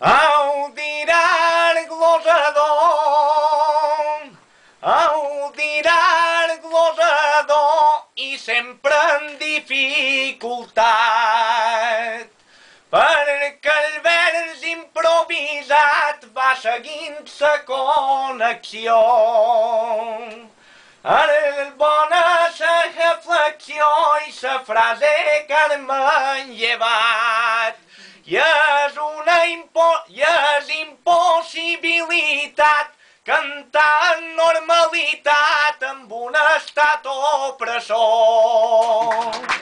Au dirar glosador, au dirar glosador i sempre en dificultat, perquè el vers improvisat va seguint sa connexió. Ara bona sa reflexió i sa frase que ara m'han llevat. I és una impossibilitat cantar en normalitat amb un estat opressor.